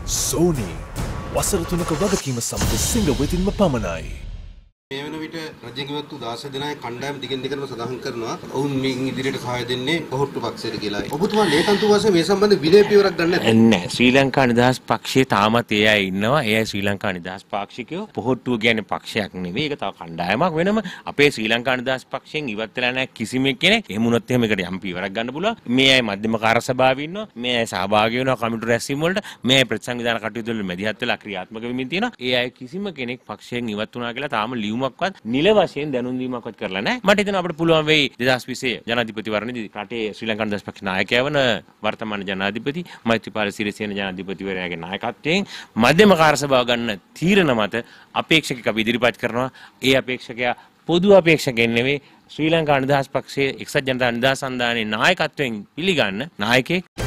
Sony වසර 3ක වගකීම සමග සිංහ වෙතින්ම පමණයි. මේ වෙන විට රජයෙන් ඉවත්තු 16 දෙනාගේ කණ්ඩායම දිගින් දිගටම සඳහන් කරනවා ඔවුන් මේ ඉදිරියට සහාය දෙන්නේ පොහොට්ටු පක්ෂයට කියලා. ඔබතුමා ලේකම්තු වාසයේ මේ සම්බන්ධ විනය පියවරක් ගන්න නැද්ද? නැහැ. ශ්‍රී ලංකා නිදහස් පක්ෂයේ තාමත් ඒ අය ඉන්නවා. ඒ අය ශ්‍රී ලංකා නිදහස් පාක්ෂිකයෝ. පොහොට්ටුව කියන්නේ පක්ෂයක් නෙවෙයි. ඒක තව කණ්ඩායමක් වෙනම. අපේ ශ්‍රී ලංකා නිදහස් පක්ෂයෙන් ඉවත් වෙලා නැහැ කිසිම කෙනෙක්. එහෙම වුණොත් එහෙම එකට යම් පියවරක් ගන්න පුළුවන්. මේ අය මධ්‍යම කාර්යසභාවේ ඉන්නවා. මේ අය සහභාගී වෙනවා කමිටු රැස්වීම වලට. මේ අය ප්‍රතිසංවිධාන කටයුතු වල මැදිහත් වෙලා ක්‍රියාත්මක වෙමින් තියෙනවා. ඒ අය කිසිම කෙනෙක් පක්ෂයෙන් ඉවත් වුණා කියලා තාම ලියුමක්වත් නිල වශයෙන් දැනුම් දීමක්වත් කරලා නැහැ. මට හිතෙනවා අපිට පුළුවන් වෙයි 2020 ජනාධිපතිවරණයේදී රටේ ශ්‍රී ලංකා නිදහස් පක්ෂ නායකයා වන වර්තමාන ජනාධිපති මෛත්‍රීපාල සිරිසේන ජනාධිපතිවරයාගේ නායකත්වයෙන් මධ්‍යම කාර්යසභාව ගන්න තීරණ මත අපේක්ෂකෙක් අපි ඉදිරිපත් කරනවා. ඒ අපේක්ෂකයා පොදු අපේක්ෂකෙක් නෙවෙයි ශ්‍රී ලංකා නිදහස් පක්ෂයේ එක්සත් ජනතා නිදහස් සන්ධානයේ නායකත්වයෙන් පිළිගන්න නායකයෙක්.